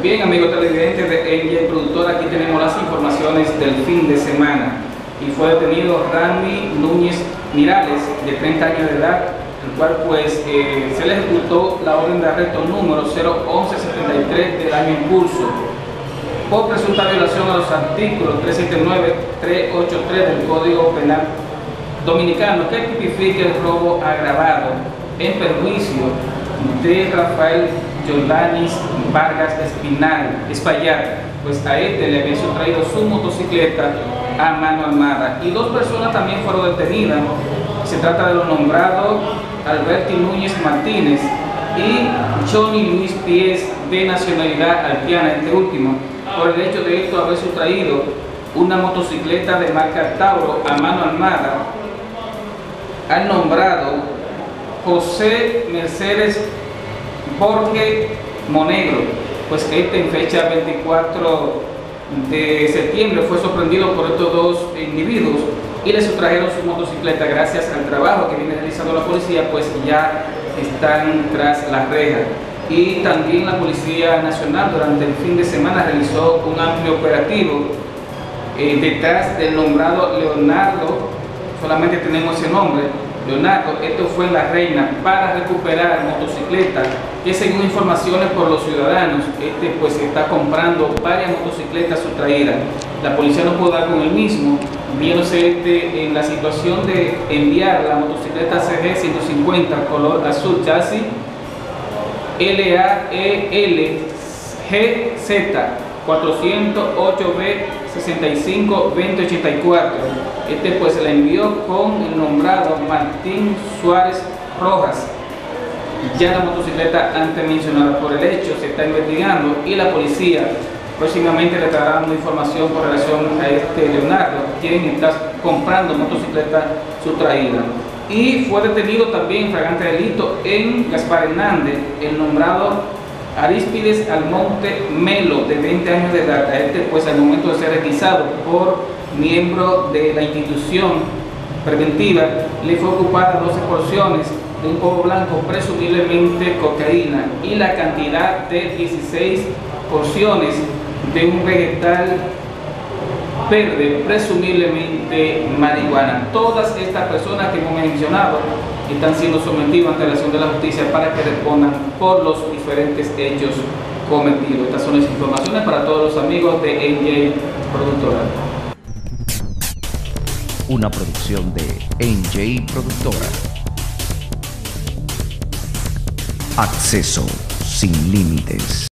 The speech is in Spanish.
Bien, amigos televidentes de NJ Productora, aquí tenemos las informaciones del fin de semana. Y fue detenido Randy Núñez Mirales, de 30 años de edad, el cual se le ejecutó la orden de arresto número 01173 del año en curso por presunta violación a los artículos 379, 383 del Código Penal Dominicano, que tipifica el robo agravado en perjuicio de Rafael Jordanis Vargas Espaillat. Pues a este le había sustraído su motocicleta a mano armada, y dos personas también fueron detenidas. Se trata de los nombrados Alberti Núñez Martínez y Johnny Luis Pies, de nacionalidad haitiana, este último, por el hecho de esto haber sustraído una motocicleta de marca Tauro a mano armada al nombrado José Mercedes Jorge Monegro. Pues este, en fecha 24 de septiembre, fue sorprendido por estos dos individuos y le sustrajeron su motocicleta. Gracias al trabajo que viene realizando la policía, pues ya están tras las rejas. Y también la Policía Nacional durante el fin de semana realizó un amplio operativo detrás del nombrado Leonardo. Solamente tenemos ese nombre, Leonardo. Esto fue en La Reina, para recuperar motocicletas que, según informaciones por los ciudadanos, pues está comprando varias motocicletas sustraídas. La policía no pudo dar con el mismo, viéndose en la situación de enviar la motocicleta CG 150 color azul, chasis LAEL GZ 408B 65 2084. Pues se la envió con el nombrado Martín Suárez Rojas. Ya la motocicleta antes mencionada por el hecho se está investigando, y la policía próximamente le estará dando información con relación a este Leonardo, quien está comprando motocicleta sustraída. Y fue detenido también en flagrante delito en Gaspar Hernández el nombrado Aríspides Almonte Melo, de 20 años de edad. Pues al momento de ser requisado por miembro de la institución preventiva, le fue ocupada 12 porciones de un polvo blanco, presumiblemente cocaína, y la cantidad de 16 porciones de un vegetal verde, presumiblemente marihuana. Todas estas personas que hemos mencionado están siendo sometidas ante la acción de la justicia para que respondan por los diferentes hechos cometidos. Estas son las informaciones para todos los amigos de NJ Productora. Una producción de NJ Productora. Acceso sin límites.